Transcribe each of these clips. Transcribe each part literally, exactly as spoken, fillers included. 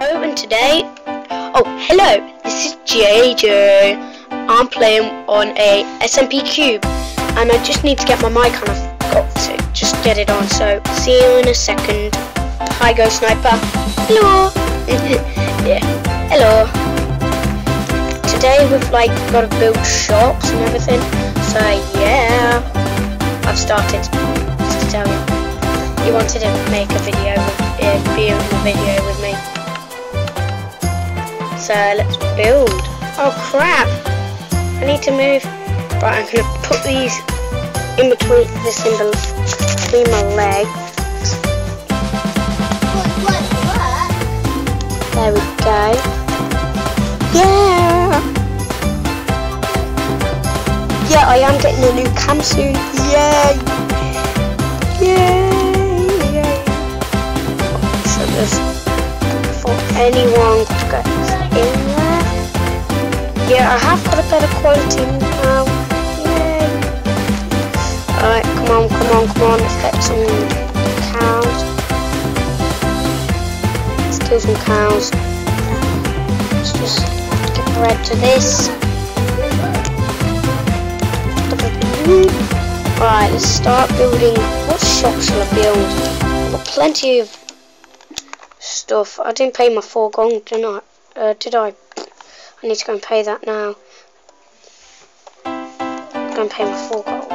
Hello, and today, oh hello, this is J J. I'm playing on a S M P Cube, and I just need to get my mic on. I've got to just get it on. So see you in a second. Hi, Ghost Sniper. Hello. Yeah. Hello. Today we've like got to build shops and everything. So yeah, I've started. Just to tell you, you wanted to make a video with uh, be in the video with me. So let's build. Oh crap! I need to move. Right, I'm gonna put these in between this in the, between my legs. There we go. Yeah! Yeah, I am getting a new cam soon. Yay! Yay! Yay! So there's for anyone to go in there. Yeah, I have got a better quality now. Yay! Alright, come on, come on, come on. Let's get some cows. Let's kill some cows. Let's just give bread to this. Alright, let's start building. What shop shall I build? I've got plenty of stuff. I didn't pay my four gold, did I? Uh, did I? I need to go and pay that now. Go and pay my four gold.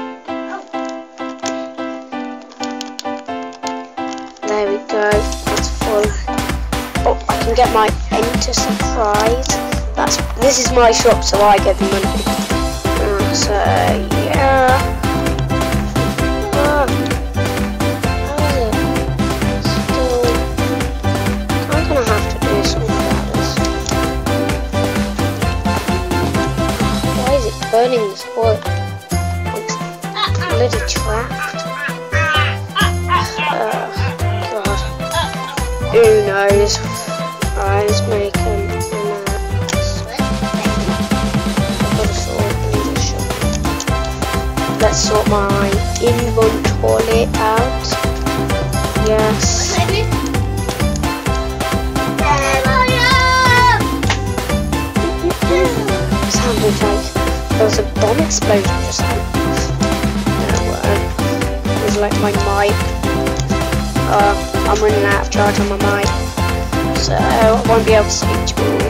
There we go. That's full. Oh, I can get my enter surprise. That's this is my shop, so I get the money. Uh, so yeah. Oh. How is it? Still, I'm gonna have to do something about this. Why is it burning this wood? I'm bloody trapped. Uh, God. Who knows? Alright, let's make him. Let's sort my inventory out. Yes. Sounded like there was a bomb explosion just then. No, uh, it was like my mic. Uh, I'm running out of charge on my mic, so I won't be able to speak to you.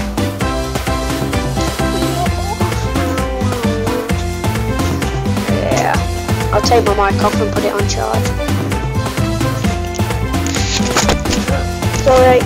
I'll take my mic off and put it on charge. Sorry.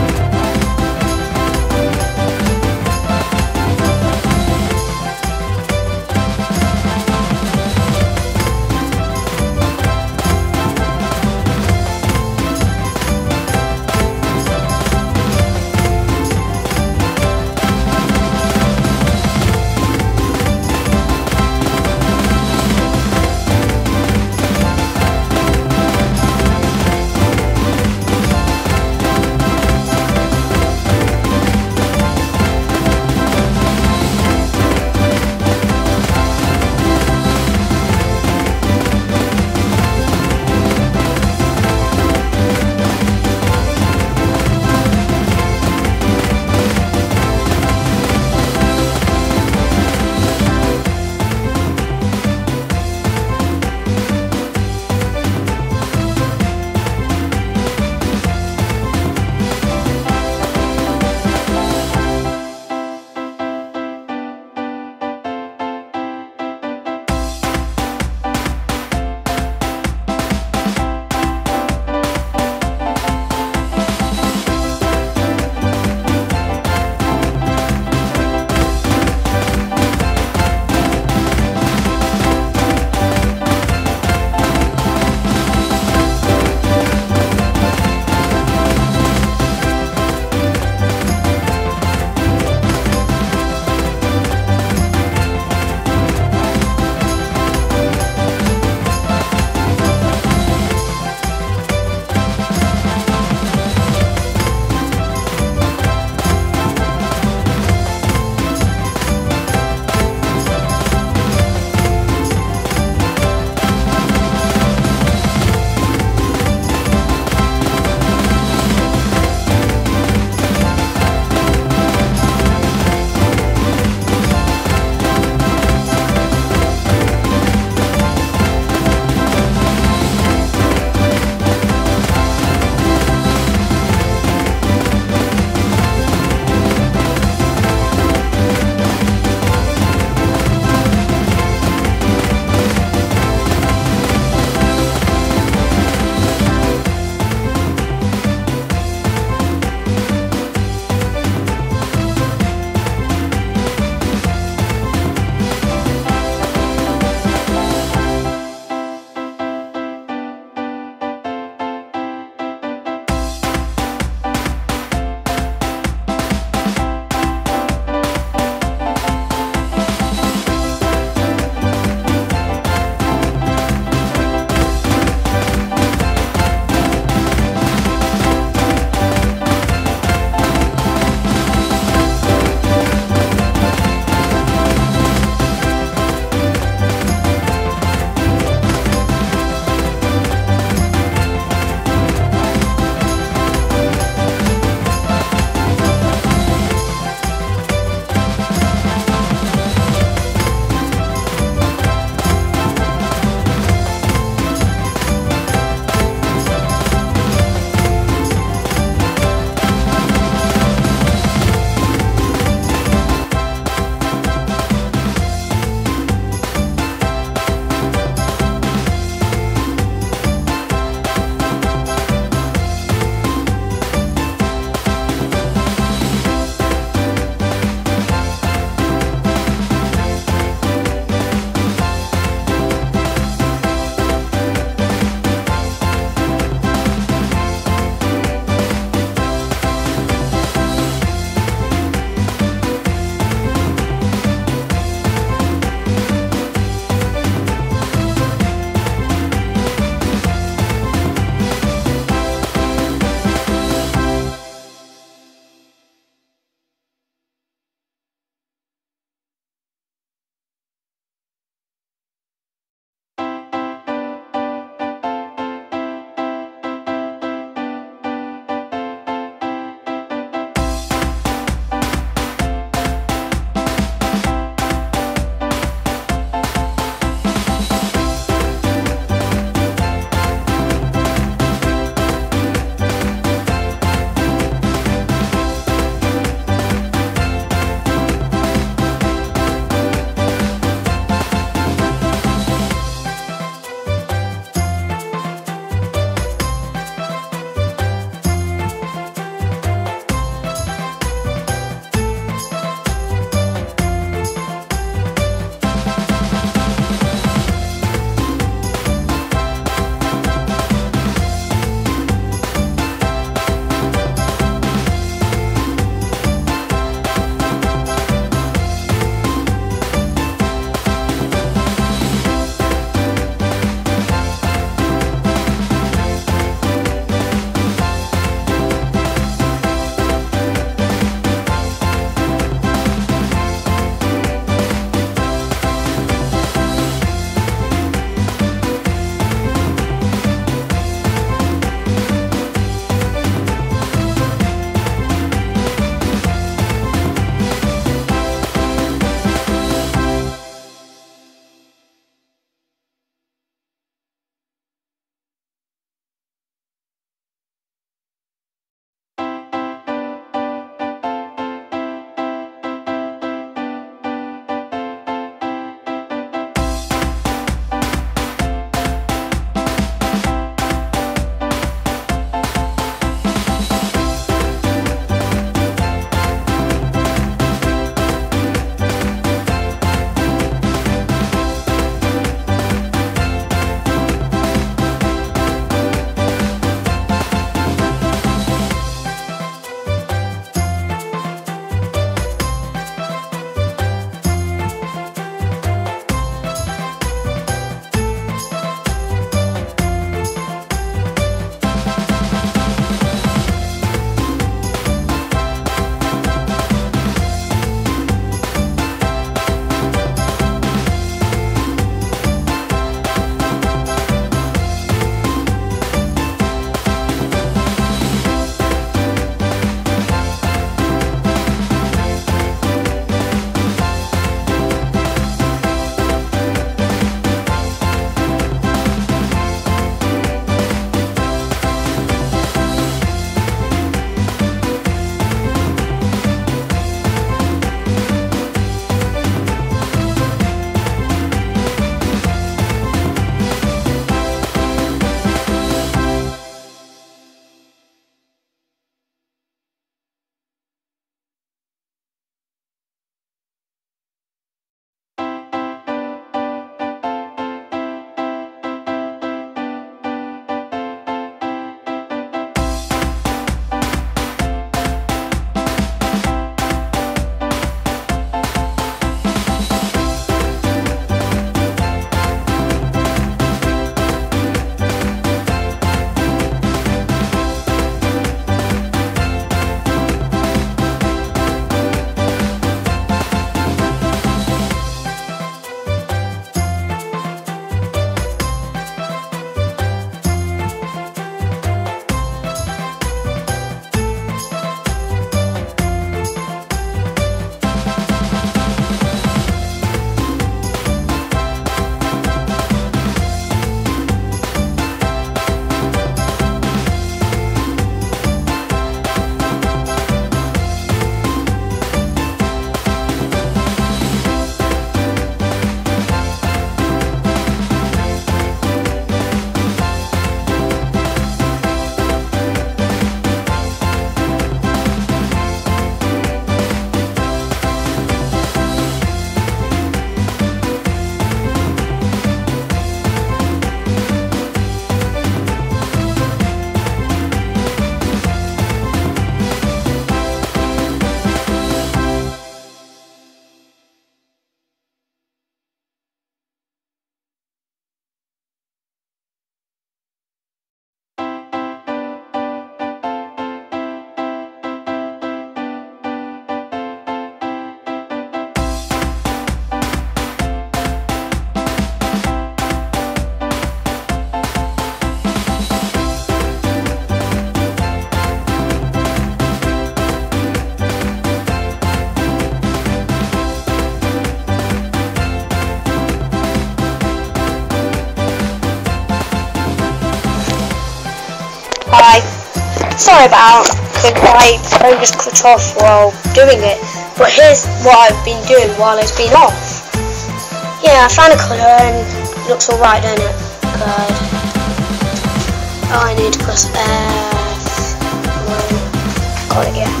sorry about because my phone just cut off while doing it. But here's what I've been doing while it's been off. Yeah, I found a colour and it looks alright, doesn't it? Good. Oh, I need to press F. Got it, yeah.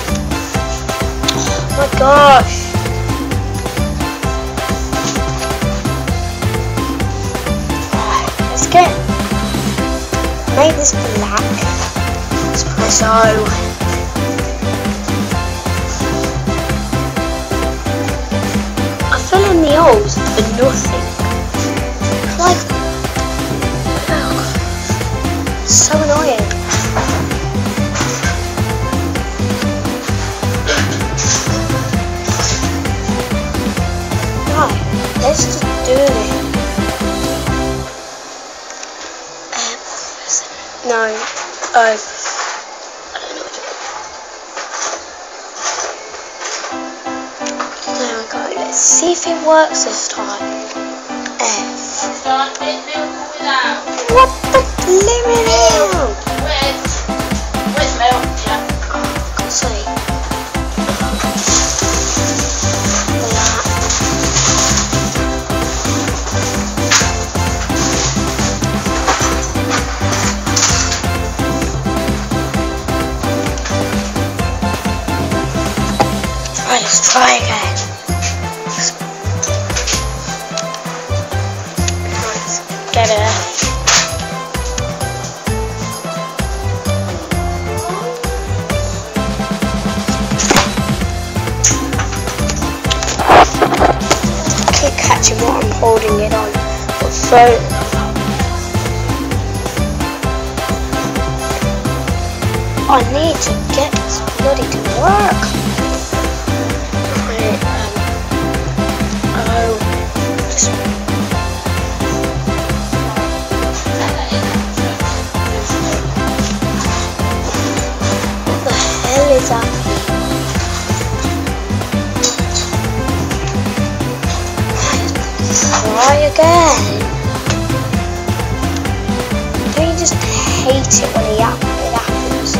Oh my gosh. Right, let's get make this black. Let's press O. I fill in the O's for nothing. Like, oh, so annoying. Right, let's just do it. Um, no, oh. Let's see if it works this time. F. Start it milk without. What the living hell? With. With milk, yeah. Oh, for God's sake. Right, let's try again. Get it. Keep catching what I'm holding it on. But so I need to get this bloody to work. Right, um, oh, just is up. Try again. Don't you just hate it when it happens?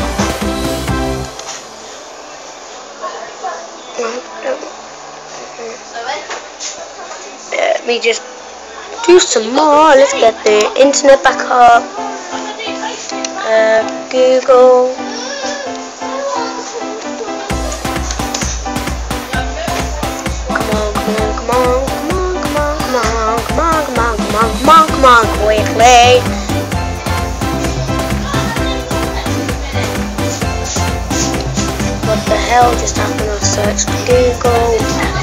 Let me just do some more. Let's get the internet back up. Uh, Google. Come on, come on, quickly. What the hell just happened? I searched Google.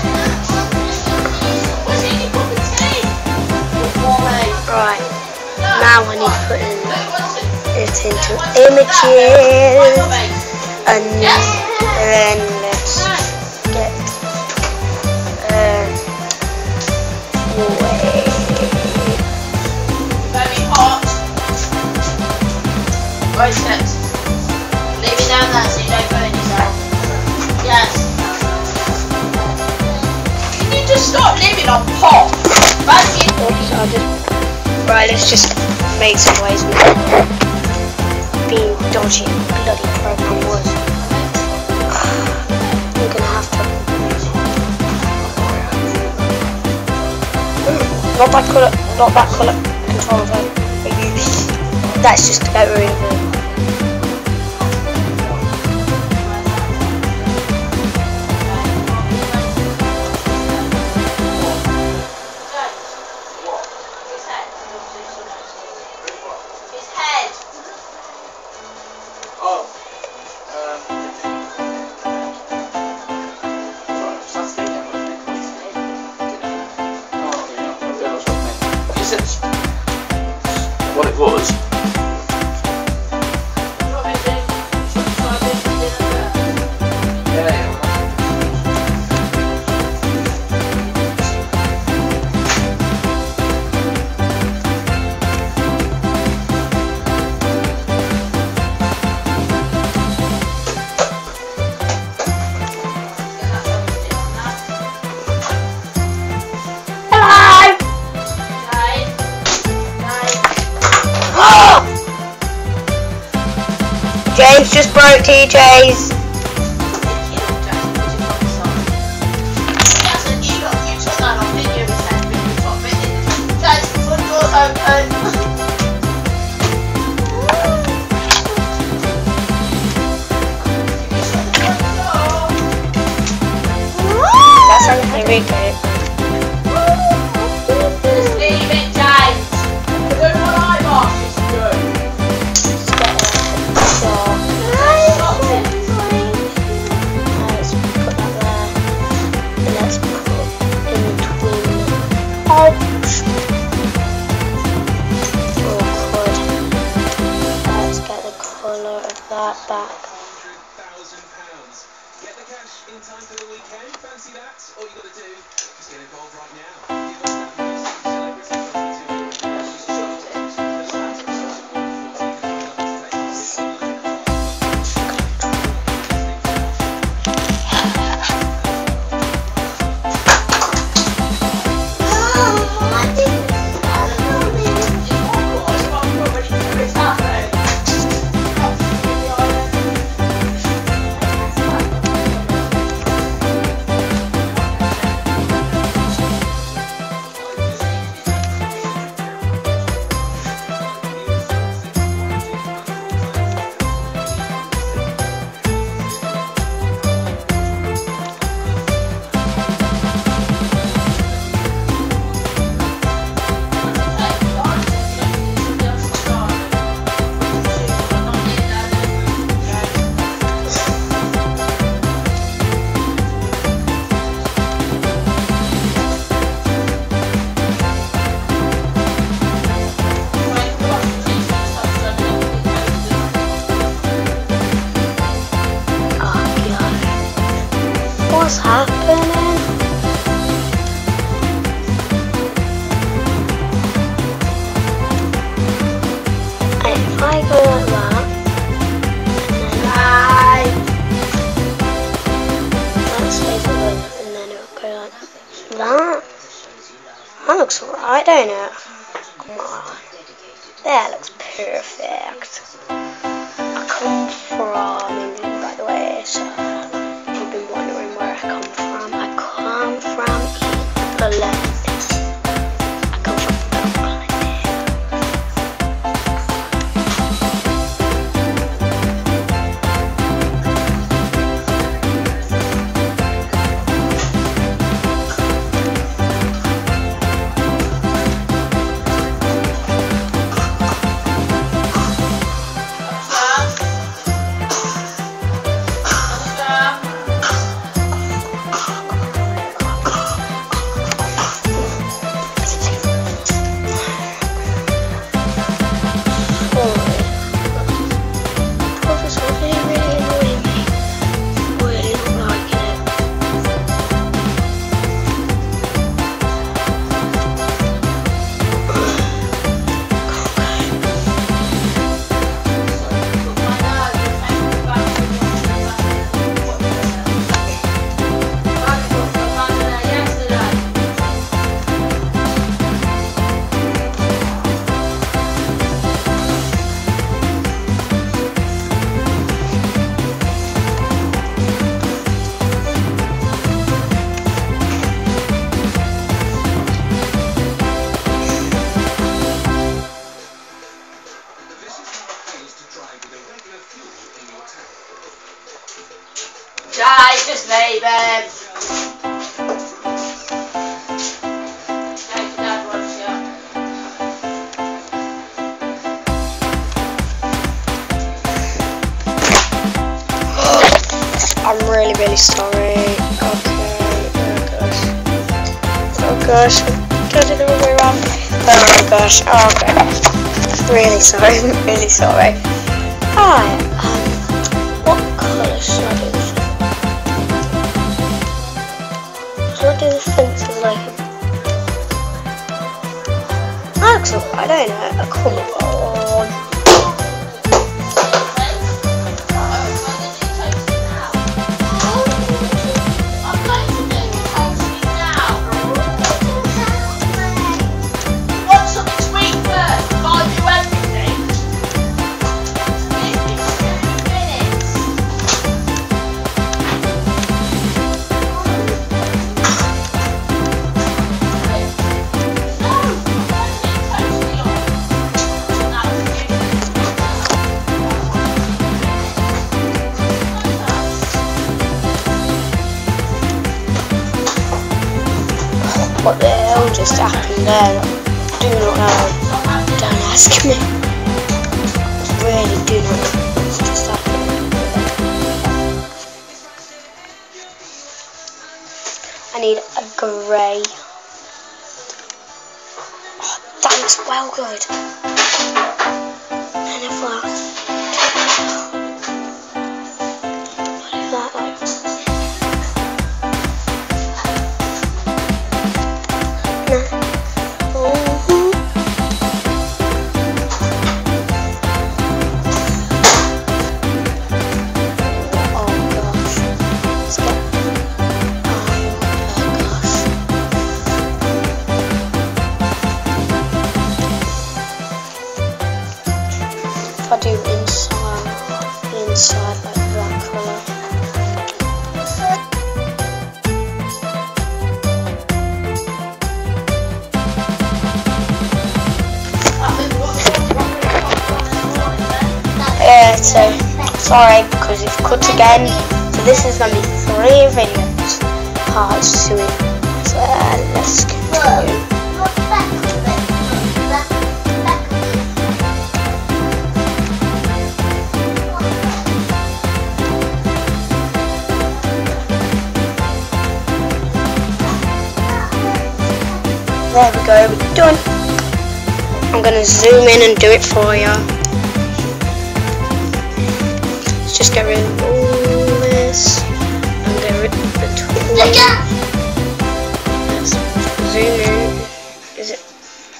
Right, now I need to put in it into images, and then let's get uh, away. Right steps. Leave it down there so you don't burn yourself. Yes. Can you just stop living on pop? Oops, I'll just... Right, let's just make some ways with being dodgy bloody program was. We're gonna have to... Not that colour, not that colour. Control Z. That's just to get rid of it. What it was. Oh! broke T J's. That's how they read it. Back. Get the cash in time for the weekend. Fancy that? All you got to do is get involved right now. Give us that What's happening? And if I go like that, and then that stays open, and then it'll go like that. That looks alright, don't it? Come on. That looks perfect. I come from England, by the way, so you've been wondering where I come from. I come from England. I come from England. Yeah, it's just me, babe. Dad wants you. I'm really, really sorry. Okay, oh gosh. Oh gosh, I did it the wrong way around. Oh my gosh, oh okay. Really sorry, really sorry. Hi, um, what colour should I do this? Should I do the fence as like a... That looks alright, don't it? Come on. what just happened there. I do not know. Don't ask me. I really do not know what's just happened. I need a grey. Oh, that looks well good. And a flat. If I do inside, inside like that colour. Yeah, so sorry because it's cut again. So this is gonna be three videos, parts to it. So uh, let's continue. There we go, we're done. I'm gonna zoom in and do it for you. Let's just get rid of all this and get rid of the tool. Let's zoom in. Is it?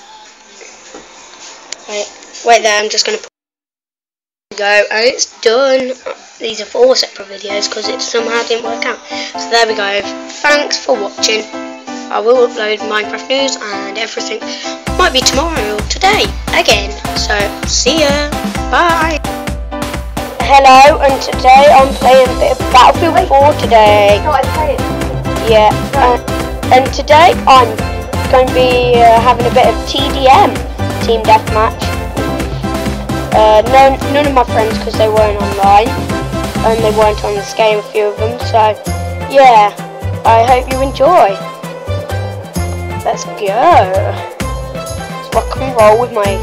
Wait, wait there. I'm just gonna put go, and it's done. These are four separate videos because it somehow didn't work out. So there we go. Thanks for watching. I will upload Minecraft news and everything. Might be tomorrow or today again. So see ya. Bye. Hello, and today I'm playing a bit of Battlefield four today. No, I play it. Yeah. Uh, and today I'm going to be uh, having a bit of T D M, Team Deathmatch. Uh, no, none of my friends because they weren't online and they weren't on this game. A few of them. So yeah, I hope you enjoy. Let's go. Let's rock and roll with my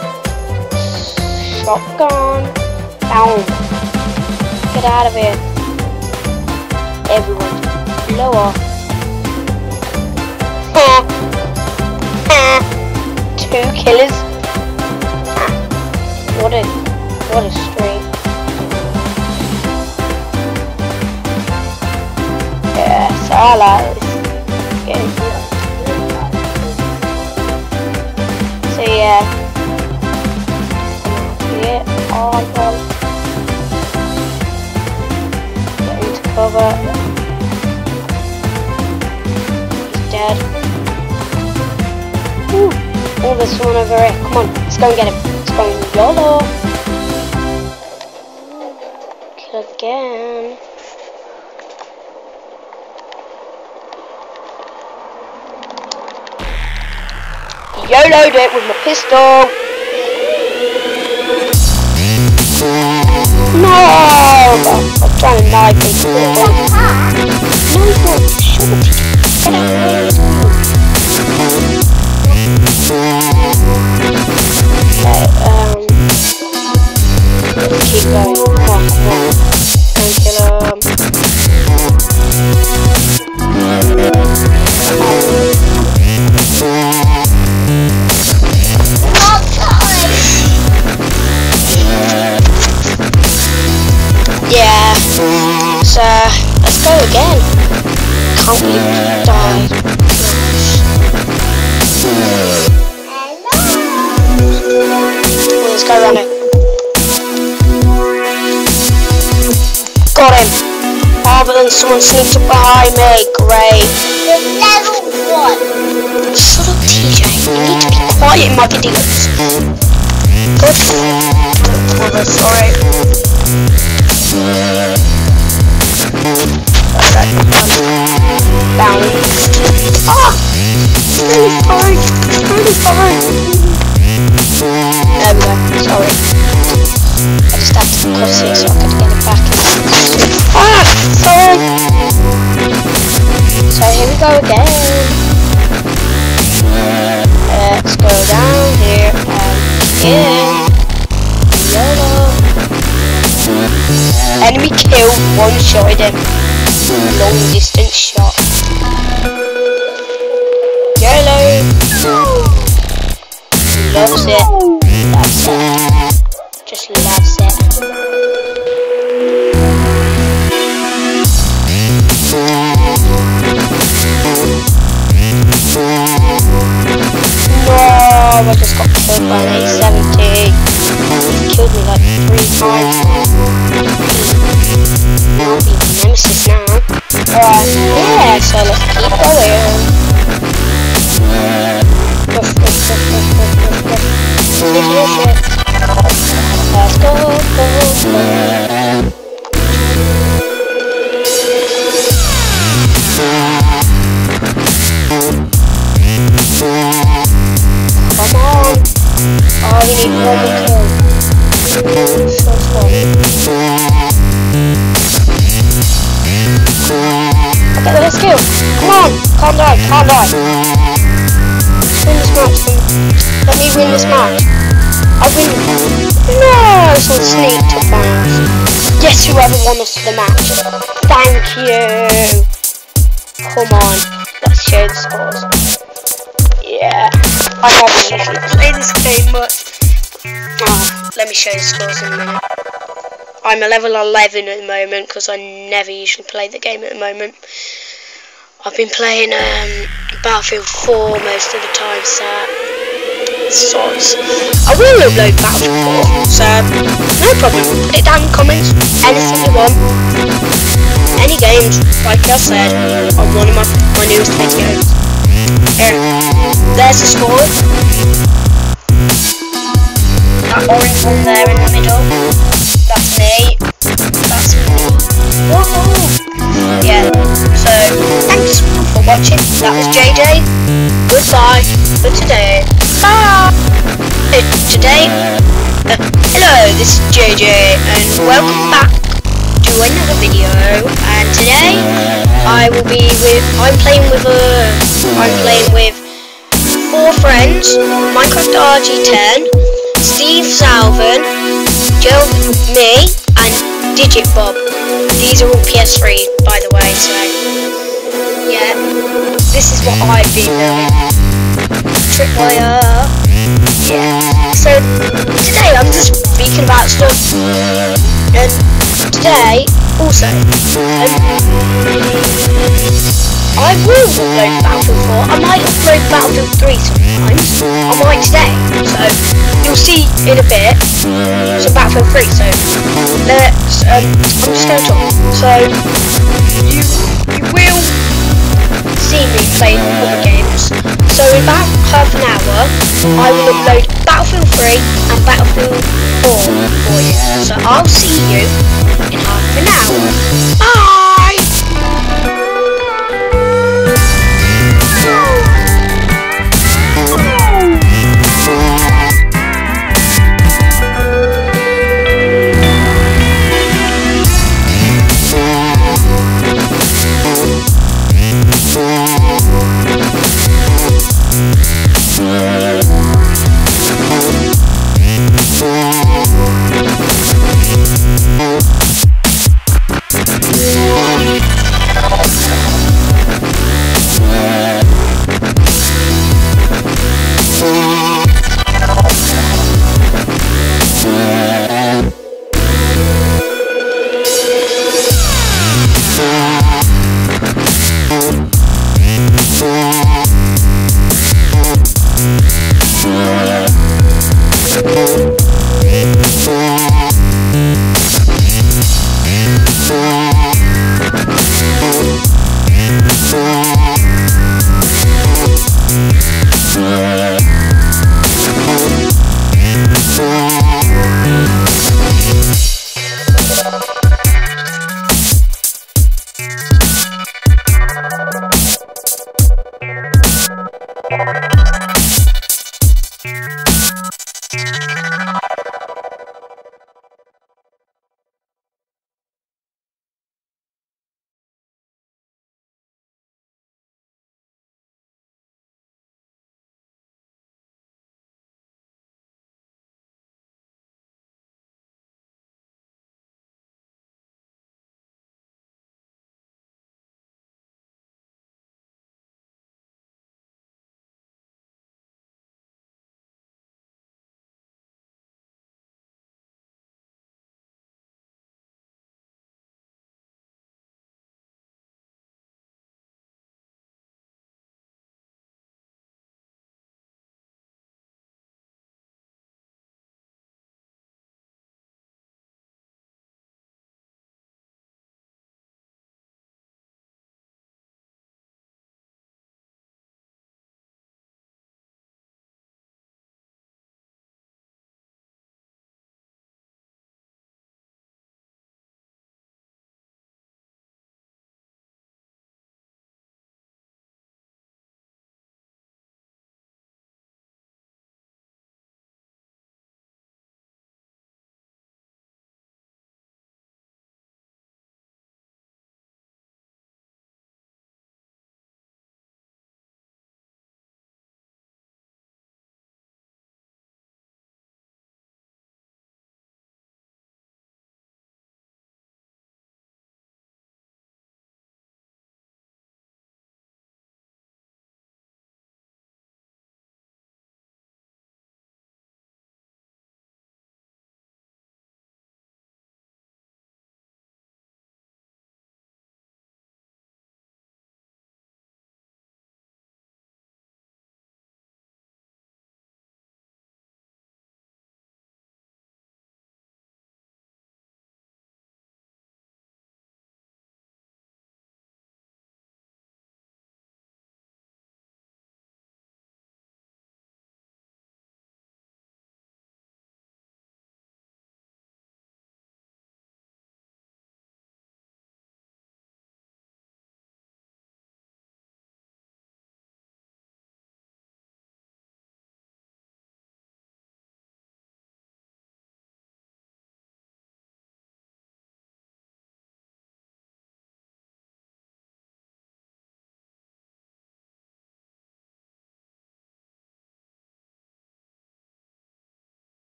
shotgun. Down. Get out of here. Everyone. Blow off. Two killers. What a what a stream. Yes, I like this game. So yeah, yeah, all well. Get into cover. He's dead. Ooh. Oh, there's someone over here. Come on, let's go and get him. Let's go and YOLO. Kill again. YOLO'd it with my pistol. No! I'm trying to knife people. No, no, shut up. Get out of here. Okay, um... keep going. Come on, come on. And kill him. Yeah, so let's go again. Can't we die? Let's go around it. Got him. Oh, but then someone sneaked up behind me. Great. It's level one. Shut up, T J. You need to be quiet in my videos. Good. Oh, sorry. Down. Ah! It's really far. It's really far. There we go. Sorry. I just had to cross it so I could get it back. Ah! Sorry. So here we go again. shotted him. Long distance shot. YOLO. Loves it. Loves it. Just loves it. No, I just got killed by an eight seventy. He's killed me like three times now. I'll be the nemesis now. Alright, yeah, so let's keep going. Let's go, go, go. Come on. Oh, we need one more kill. So slow. Okay, let's kill. Come on. Can't die. Can't die. Let's win this match. Let me win this match. I win. No, someone sneaked up on us. Yes, whoever won us the match. Thank you. Come on. Let's show the scores. Yeah. I haven't usually played this game much. Oh, let me show you the scores in a minute. I'm a level eleven at the moment because I never usually play the game at the moment. I've been playing um, Battlefield four most of the time, so sods. I will upload Battlefield four, so no problem. Put it down in the comments, anything you want. Any games, like I said, on one of my, my newest videos. Here, there's the score. That orange one there in the middle. That's me. That's me. Woohoo! Yeah. So thanks for watching. That was J J. Goodbye for today. Bye. Uh, today. Uh, hello, this is J J, and welcome back to another video. And today I will be with. I'm playing with a. I'm playing with four friends. Minecraft R G ten. Steve Salvin, Joe, me, and Digit Bob. These are all P S three, by the way, so yeah, this is what I've been doing. Tripwire. Yeah. So today I'm just speaking about stuff, and today also um, I will upload Battlefield four. I might upload Battlefield three sometimes. I might today. So you'll see in a bit some Battlefield three. So let's. Um, I'm just going to talk. So you you will see me playing other games. So in about half an hour, I will upload Battlefield three and Battlefield four for you. So I'll see you in half an hour. Bye. Yeah.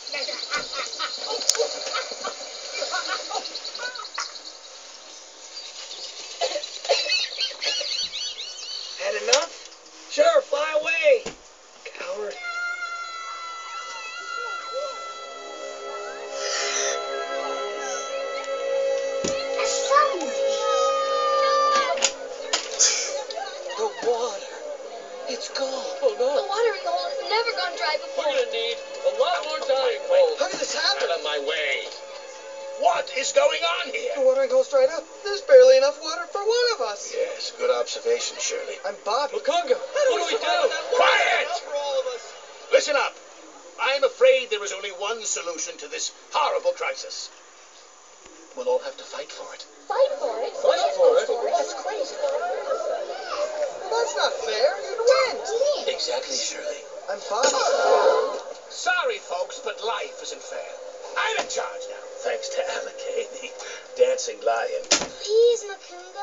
Had enough? Sure, fly away. Coward. The water. It's gone. Oh no. The watering hole has never gone dry before. We're gonna need a lot more dying holes. How did this happen? Out of my way. What is going on here? The watering hole's dried up. There's barely enough water for one of us. Yes, good observation, Shirley. I'm Bobby. Lukunga. What do we do? Quiet! For all of us. Listen up. I'm afraid there is only one solution to this horrible crisis. We'll all have to fight for it. Fight for it? Fight for it? That's crazy. Well, that's not fair. You'd win. Exactly, Shirley. I'm Bobby. Sorry, folks, but life isn't fair. I'm in charge now, thanks to Alakay, the dancing lion. Please, Makunga.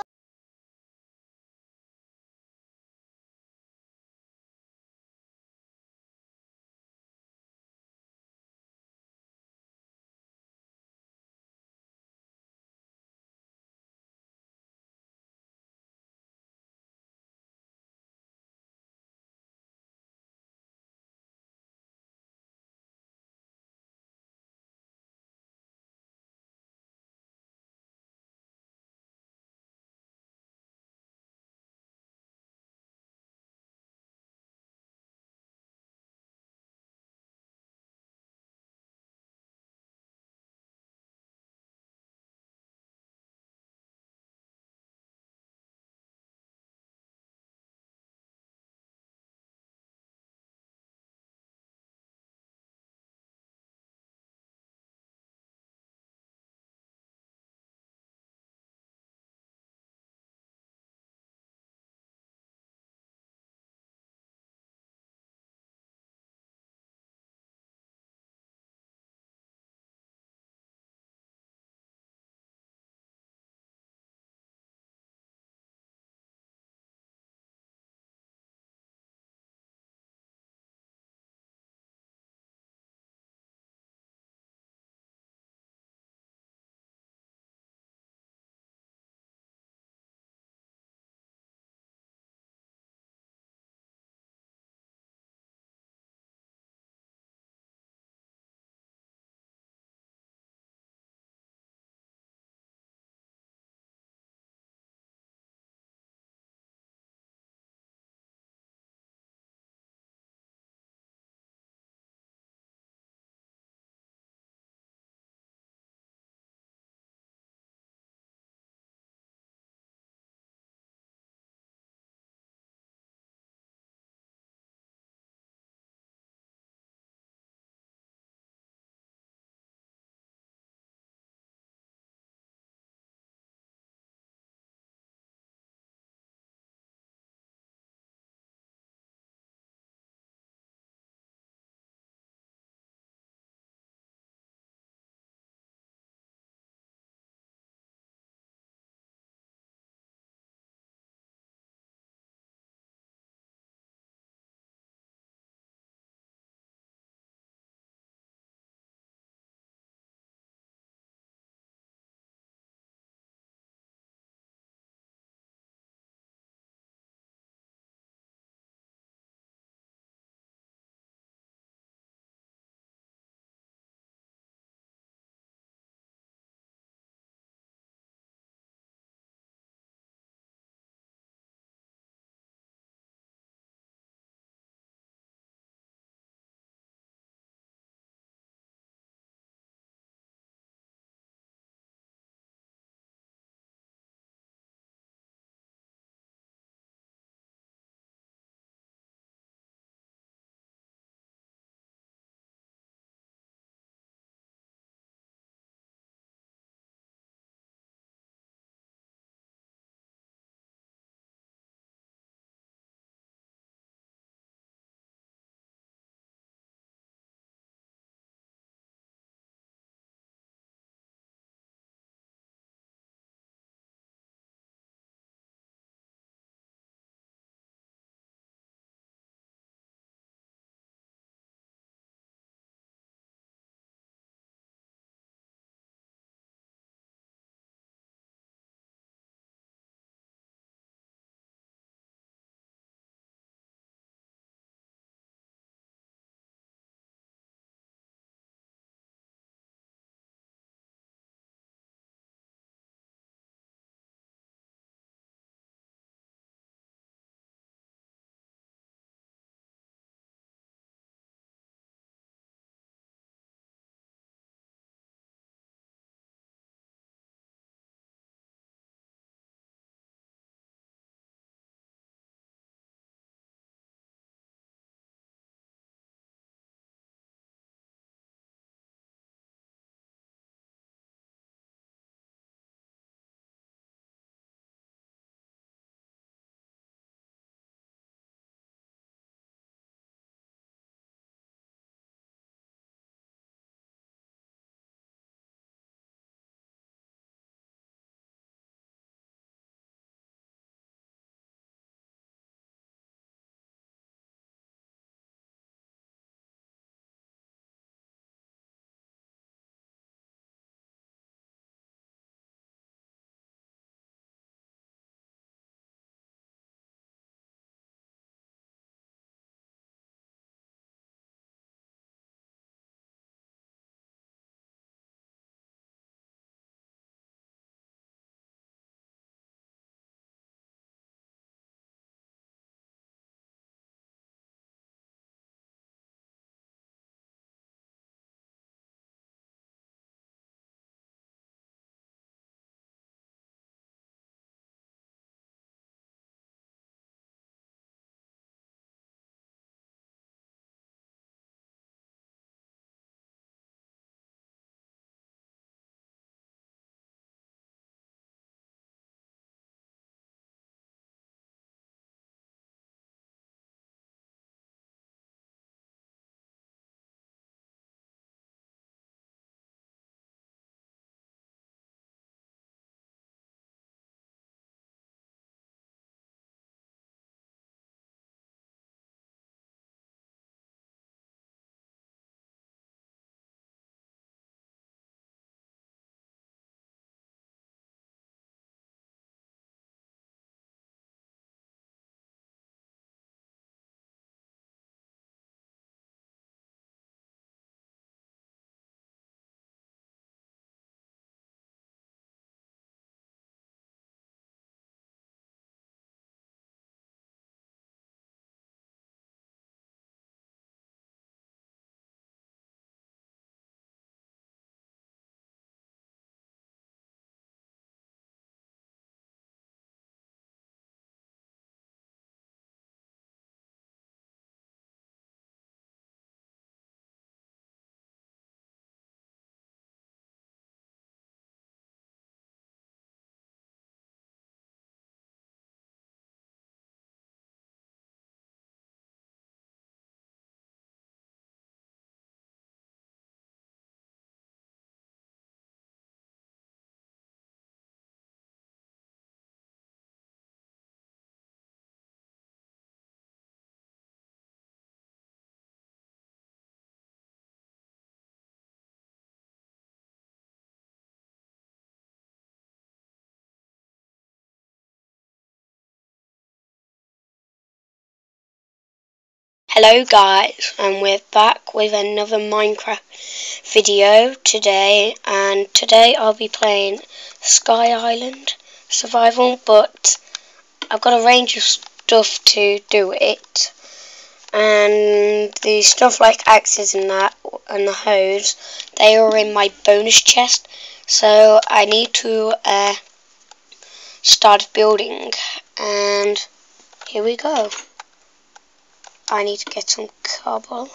Hello guys, and we're back with another Minecraft video today, and today I'll be playing Sky Island Survival, but I've got a range of stuff to do it, and the stuff like axes and that, and the hose, they are in my bonus chest, so I need to uh, start building, and here we go. I need to get some cobble.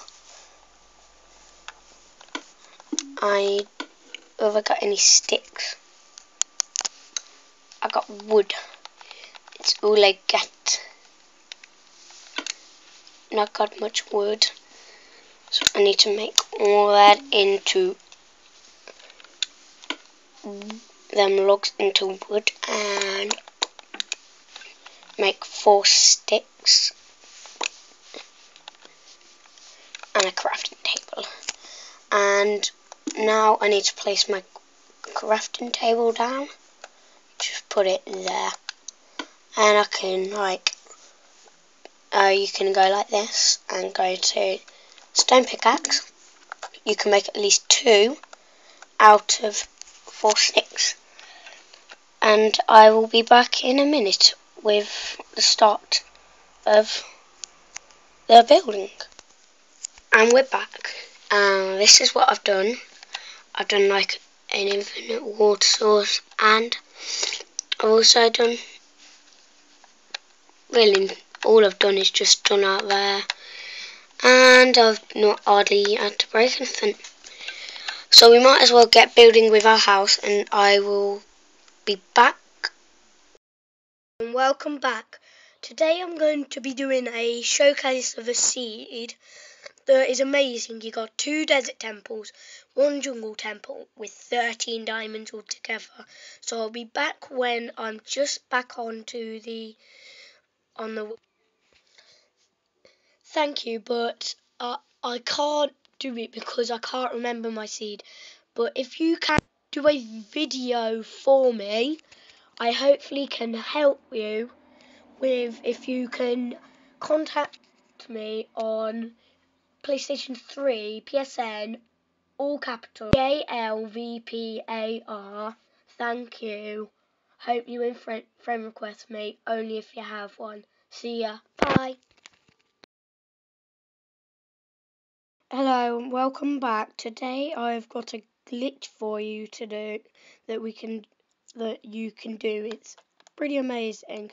I have I got any sticks? I got wood. It's all I got. Not got much wood, so I need to make all that into them logs into wood and make four sticks. And a crafting table, and now I need to place my crafting table down. Just put it there, and I can like uh, you can go like this and go to stone pickaxe. You can make at least two out of four sticks, and I will be back in a minute with the start of the building. And we're back. Um, this is what I've done. I've done like an infinite water source, and I've also done, really all I've done is just done out there, and I've not hardly had to break anything. So we might as well get building with our house, and I will be back. And welcome back. Today I'm going to be doing a showcase of a seed that is amazing. You got two desert temples, one jungle temple with thirteen diamonds altogether. So I'll be back when I'm just back onto the on the. Thank you, but uh, I can't do it because I can't remember my seed. But if you can do a video for me, I hopefully can help you with. If you can contact me on PlayStation three, P S N, all capital, J L V P A R, thank you. Hope you in friend, friend request me, only if you have one. See ya, bye. Hello and welcome back. Today I've got a glitch for you to do, that we can, that you can do. It's pretty amazing.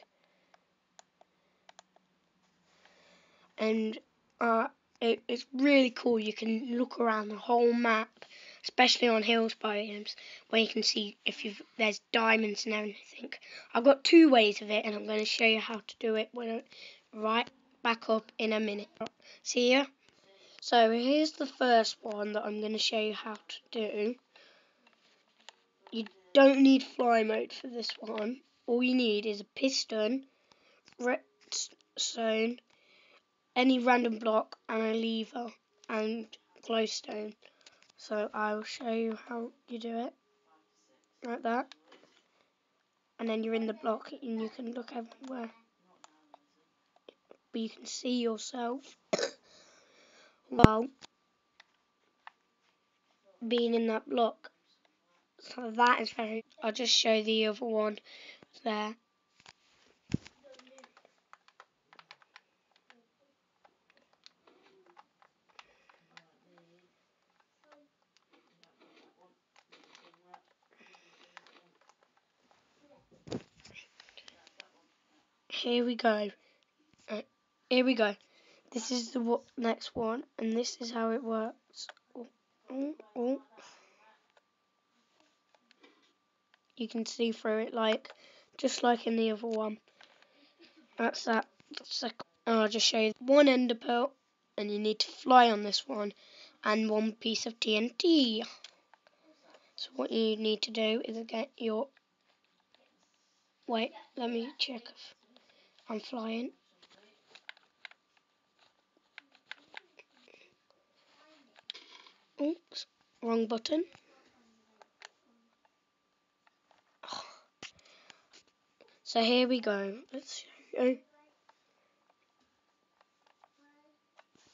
And uh, it, it's really cool. You can look around the whole map, especially on hills biomes, where you can see if you've, there's diamonds and everything. I've got two ways of it, and I'm going to show you how to do it when I right back up in a minute. See ya. So here's the first one that I'm going to show you how to do. You don't need fly mode for this one. All you need is a piston, redstone, any random block, and a lever and glowstone. So I'll show you how you do it, like that, and then you're in the block and you can look everywhere, but you can see yourself while being in that block. So that is very, I'll just show the other one there. Here we go. Uh, here we go. This is the w next one, and this is how it works. Oh, oh, oh. You can see through it, like just like in the other one. That's that. Second. And I'll just show you one ender pearl, and you need to fly on this one, and one piece of T N T. So what you need to do is get your. Wait, let me check if I'm flying. Oops, wrong button. Oh. So here we go. Let's show you.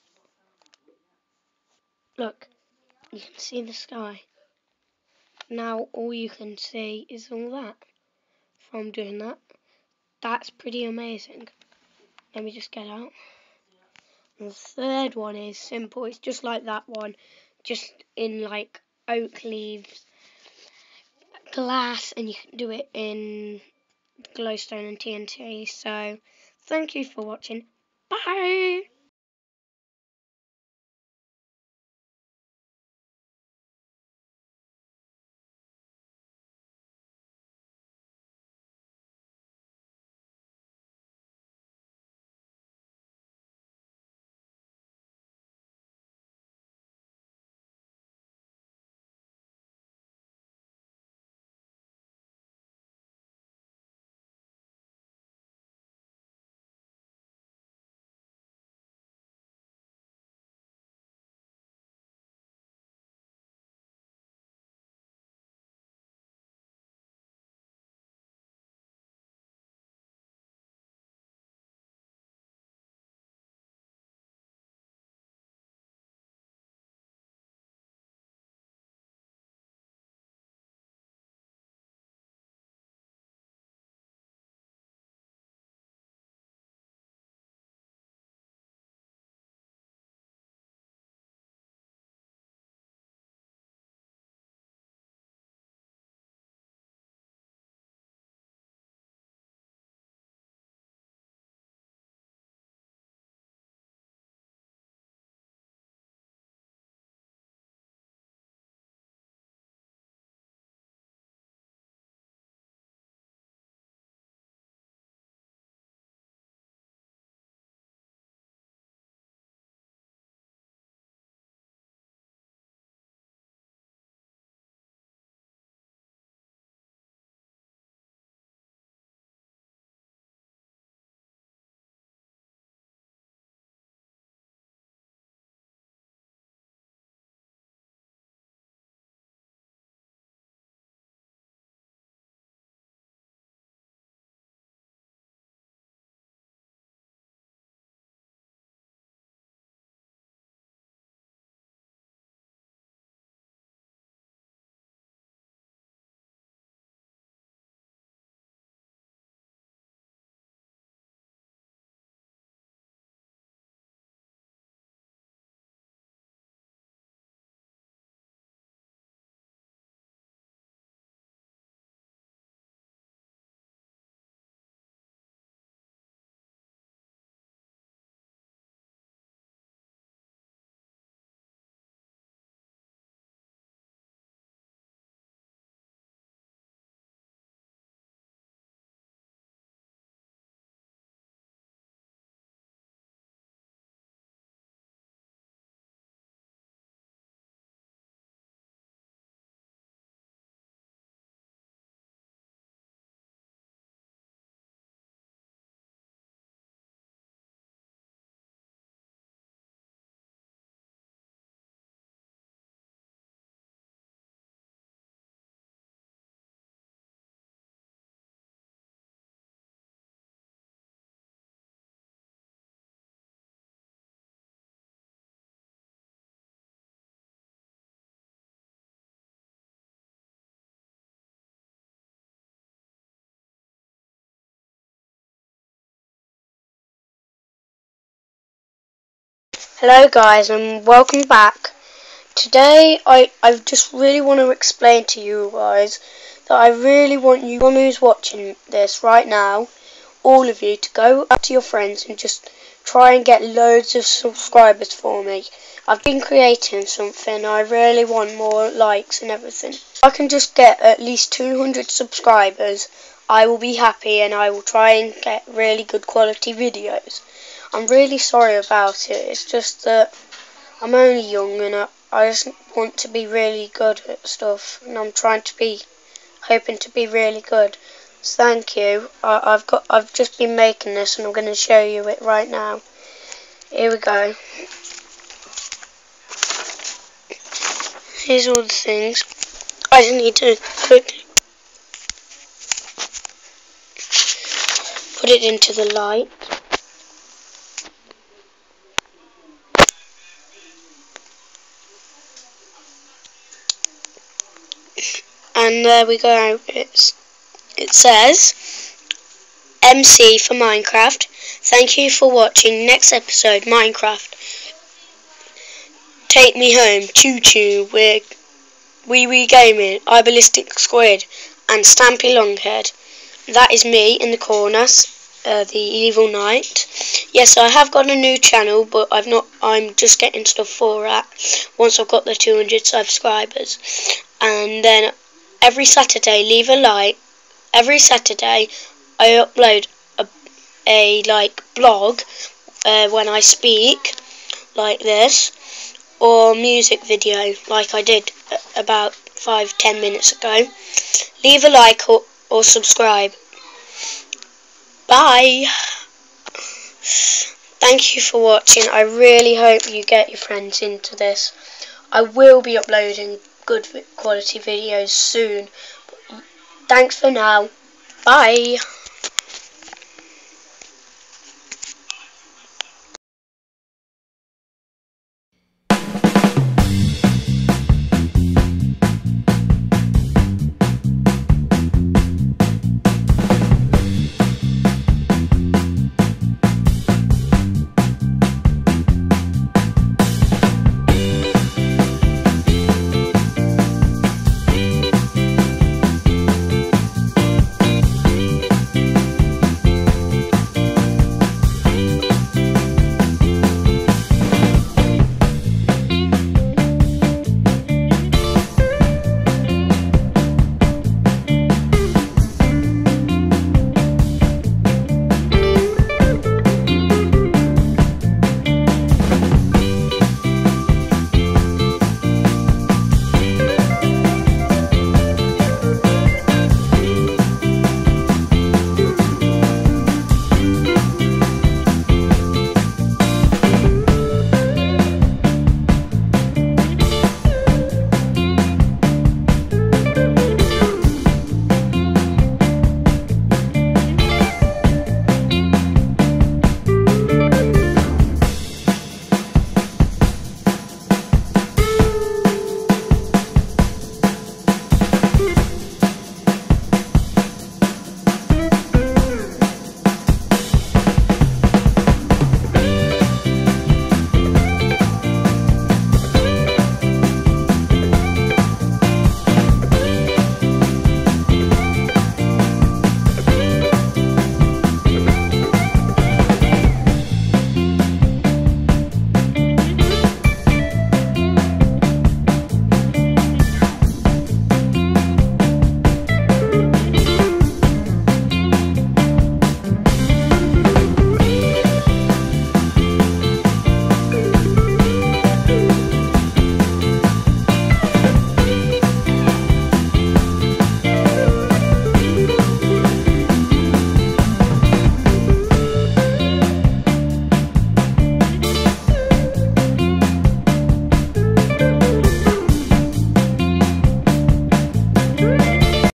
Look, you can see the sky. Now all you can see is all that from doing that. That's pretty amazing. Let me just get out. And the third one is simple. It's just like that one, just in like oak leaves, glass, and you can do it in glowstone and T N T. So thank you for watching. Bye. Hello guys and welcome back. Today I, I just really want to explain to you guys that I really want you, anyone who's watching this right now, all of you, to go up to your friends and just try and get loads of subscribers for me. I've been creating something, I really want more likes and everything. If I can just get at least two hundred subscribers, I will be happy and I will try and get really good quality videos. I'm really sorry about it, it's just that I'm only young and I, I just want to be really good at stuff, and I'm trying to be, hoping to be really good. So thank you. I, I've got, I've just been making this and I'm going to show you it right now. Here we go. Here's all the things. I just need to put, put it into the light. and there we go. It's, it says M C for Minecraft. Thank you for watching. Next episode, Minecraft. Take me home. Choo choo. We're Wee Wee Gaming, iBallistic Squid, and Stampy Longhead. That is me in the corner, uh, the Evil Knight. Yes, I have got a new channel, but I've not. I'm just getting stuff for that. Once I've got the two hundred subscribers, and then every Saturday, leave a like. Every Saturday, I upload a, a like blog uh, when I speak, like this, or music video, like I did about five ten minutes ago. Leave a like or, or subscribe. Bye. Thank you for watching. I really hope you get your friends into this. I will be uploading good quality videos soon. Thanks for now. Bye.